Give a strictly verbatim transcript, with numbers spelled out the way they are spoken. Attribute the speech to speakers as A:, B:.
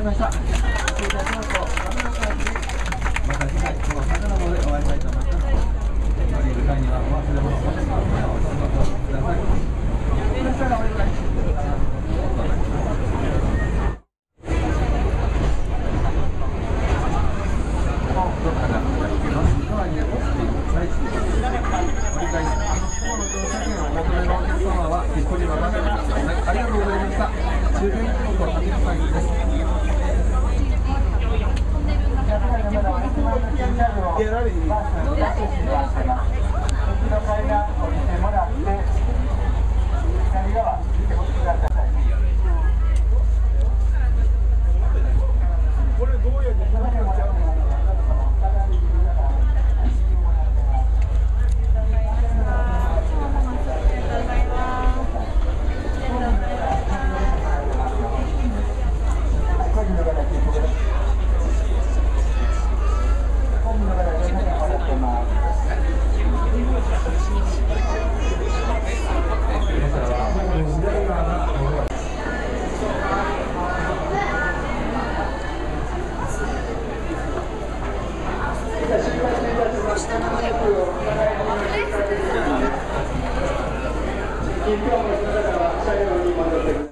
A: ました。それではどうぞ亀岡駅でまた次回この坂の方でお会いしたいと思います。乗り換えにはお忘れ物をお忘れ物をお忘れください。そしたらお願いします。どこかが下りています。川に落ちている最中です。折り返し、今の乗車券をお求めのお客様は引っ張りは任せてください。ありがとうございました。終電京都旅の会議です。ギャラリーにバスの出しになってます。駅の階段降りてもらって、左側見ておください。これどうやって届けちゃうの？今日もそれでは車両に戻ってください。